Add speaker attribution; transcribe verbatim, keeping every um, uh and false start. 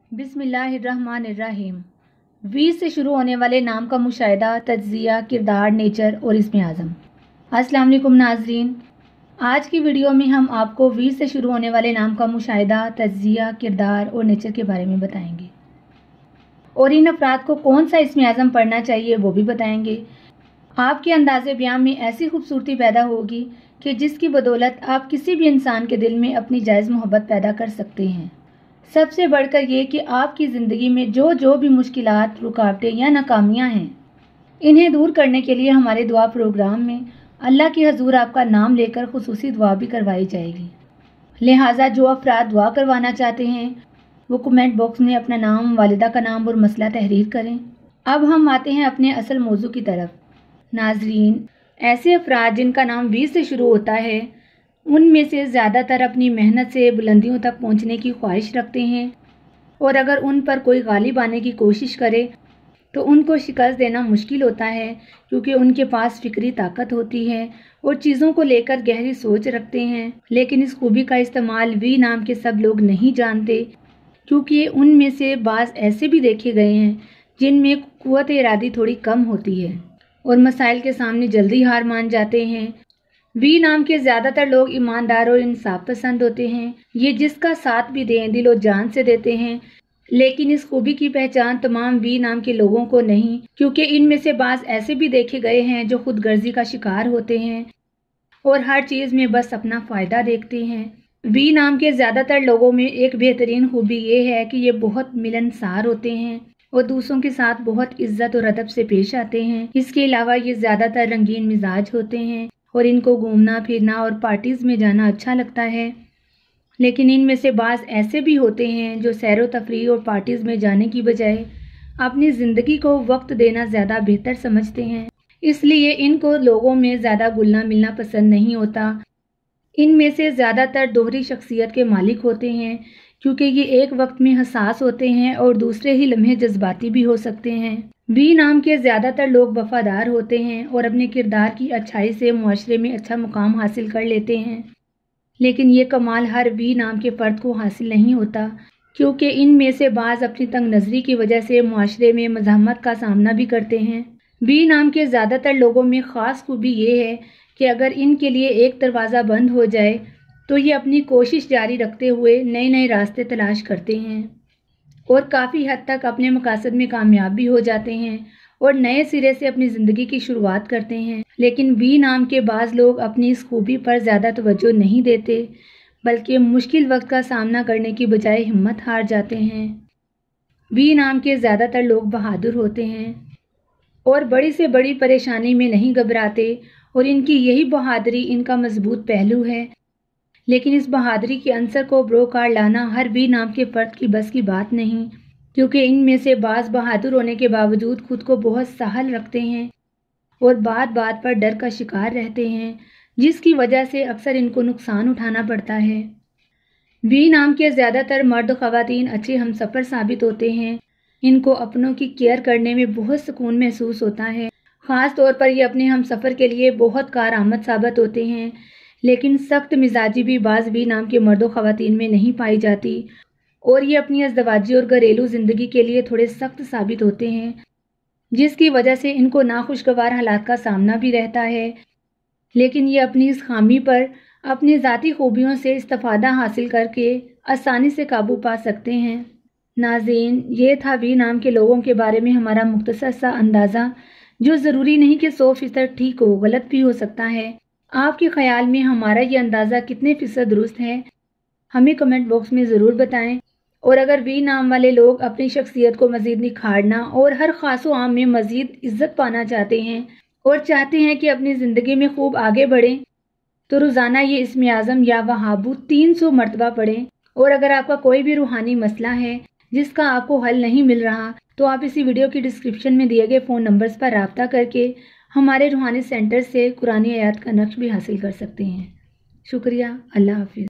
Speaker 1: बिस्मिल्लाहिर्रहमानिर्रहीम। वी से शुरू होने वाले नाम का मुशाहिदा, तज्जिया, किरदार, नेचर और इसमें आज़म। अस्सलाम वालेकुम नाजरीन, आज की वीडियो में हम आपको वी से शुरू होने वाले नाम का मुशाहिदा, तज्जिया, किरदार और नेचर के बारे में बताएंगे और इन अफराद को कौन सा इसमें आज़म पढ़ना चाहिए वो भी बताएंगे। आपके अंदाज़े बयान में ऐसी खूबसूरती पैदा होगी कि जिसकी बदौलत आप किसी भी इंसान के दिल में अपनी जायज़ मोहब्बत पैदा कर सकते हैं। सबसे बढ़कर ये कि आपकी ज़िंदगी में जो जो भी मुश्किलात, रुकावटें या नाकामियां हैं, इन्हें दूर करने के लिए हमारे दुआ प्रोग्राम में अल्लाह की हजूर आपका नाम लेकर खुसूसी दुआ भी करवाई जाएगी। लिहाजा जो अफराद दुआ करवाना चाहते हैं वो कमेंट बॉक्स में अपना नाम, वालिदा का नाम और मसला तहरीर करें। अब हम आते हैं अपने असल मौजू की तरफ। नाजरीन, ऐसे अफराद जिनका नाम वी से शुरू होता है उनमें से ज़्यादातर अपनी मेहनत से बुलंदियों तक पहुंचने की ख्वाहिश रखते हैं और अगर उन पर कोई गालिब आने की कोशिश करे तो उनको शिकस्त देना मुश्किल होता है, क्योंकि उनके पास फिक्री ताकत होती है और चीज़ों को लेकर गहरी सोच रखते हैं। लेकिन इस खूबी का इस्तेमाल वी नाम के सब लोग नहीं जानते, क्योंकि उनमें से बाज़ ऐसे भी देखे गए हैं जिनमें कुव्वत इरादी थोड़ी कम होती है और मसाइल के सामने जल्दी हार मान जाते हैं। वी नाम के ज़्यादातर लोग ईमानदार और इंसाफ पसंद होते हैं। ये जिसका साथ भी दें दिलो जान से देते हैं। लेकिन इस खूबी की पहचान तमाम वी नाम के लोगों को नहीं, क्योंकि इनमें से बाज़ ऐसे भी देखे गए हैं जो खुद गर्जी का शिकार होते हैं और हर चीज़ में बस अपना फ़ायदा देखते हैं। वी नाम के ज़्यादातर लोगों में एक बेहतरीन खूबी ये है कि ये बहुत मिलनसार होते हैं और दूसरों के साथ बहुत इज्जत और अदब से पेश आते हैं। इसके अलावा ये ज़्यादातर रंगीन मिजाज होते हैं और इनको घूमना फिरना और पार्टीज़ में जाना अच्छा लगता है। लेकिन इनमें से बाज़ ऐसे भी होते हैं जो सैर व तफरीह और पार्टीज़ में जाने की बजाय अपनी ज़िंदगी को वक्त देना ज़्यादा बेहतर समझते हैं, इसलिए इनको लोगों में ज़्यादा घुलना मिलना पसंद नहीं होता। इनमें से ज़्यादातर दोहरी शख्सियत के मालिक होते हैं, क्योंकि ये एक वक्त में हसास होते हैं और दूसरे ही लम्हे जज्बाती भी हो सकते हैं। वी नाम के ज़्यादातर लोग वफादार होते हैं और अपने किरदार की अच्छाई से मुआशरे में अच्छा मुकाम हासिल कर लेते हैं। लेकिन ये कमाल हर वी नाम के फ़र्द को हासिल नहीं होता, क्योंकि इनमें से बाज़ अपनी तंग नज़री की वजह से मुआशरे में मज़ाहमत का सामना भी करते हैं। वी नाम के ज़्यादातर लोगों में ख़ास खूबी ये है कि अगर इनके लिए एक दरवाज़ा बंद हो जाए तो ये अपनी कोशिश जारी रखते हुए नए नए रास्ते तलाश करते हैं और काफ़ी हद तक अपने मकासद में कामयाब भी हो जाते हैं और नए सिरे से अपनी ज़िंदगी की शुरुआत करते हैं। लेकिन वी नाम के बाज़ लोग अपनी इस खूबी पर ज़्यादा तवज्जो नहीं देते, बल्कि मुश्किल वक्त का सामना करने की बजाय हिम्मत हार जाते हैं। वी नाम के ज़्यादातर लोग बहादुर होते हैं और बड़ी से बड़ी परेशानी में नहीं घबराते और इनकी यही बहादुरी इनका मजबूत पहलू है। लेकिन इस बहादुरी के अंसर को बरोकार लाना हर वी नाम के फ़र्द की बस की बात नहीं, क्योंकि इनमें से बाज़ बहादुर होने के बावजूद खुद को बहुत साहल रखते हैं और बात बात पर डर का शिकार रहते हैं, जिसकी वजह से अक्सर इनको नुकसान उठाना पड़ता है। वी नाम के ज़्यादातर मर्द ख़वातीन अच्छे हमसफ़र साबित होते हैं। इनको अपनों की केयर करने में बहुत सुकून महसूस होता है। ख़ास तौर पर ये अपने हमसफ़र के लिए बहुत कारआमद साबित होते हैं। लेकिन सख्त मिजाजी भी बाज़ वी नाम के मर्दों ख़वातीन में नहीं पाई जाती और ये अपनी अज़दवाजी और घरेलू ज़िंदगी के लिए थोड़े सख्त साबित होते हैं, जिसकी वजह से इनको नाखुशगवार हालात का सामना भी रहता है। लेकिन ये अपनी इस खामी पर अपनी ज़ाती खूबियों से इस्तिफ़ादा हासिल करके आसानी से काबू पा सकते हैं। नाज़रीन, ये था वी नाम के लोगों के बारे में हमारा मुख्तसर सा अंदाज़ा, जो ज़रूरी नहीं कि सौ फीसद ठीक हो, गलत भी हो सकता है। आपके ख्याल में हमारा ये अंदाज़ा कितने फ़ीसद दुरुस्त है, हमें कमेंट बॉक्स में ज़रूर बताएं। और अगर वी नाम वाले लोग अपनी शख्सियत को मज़ीद निखारना और हर ख़ास व आम में मज़ीद इज़्ज़त पाना चाहते हैं और चाहते हैं कि अपनी ज़िंदगी में खूब आगे बढ़ें, तो रोज़ाना ये इसमें आज़म या वहाबू तीन सौ मरतबा पढ़ें। और अगर आपका कोई भी रूहानी मसला है जिसका आपको हल नहीं मिल रहा, तो आप इसी वीडियो की डिस्क्रिप्शन में दिए गए फ़ोन नंबर्स पर रब्ता करके हमारे रूहानी सेंटर से कुरानी आयात का नक्श भी हासिल कर सकते हैं। शुक्रिया। अल्लाह हाफिज़।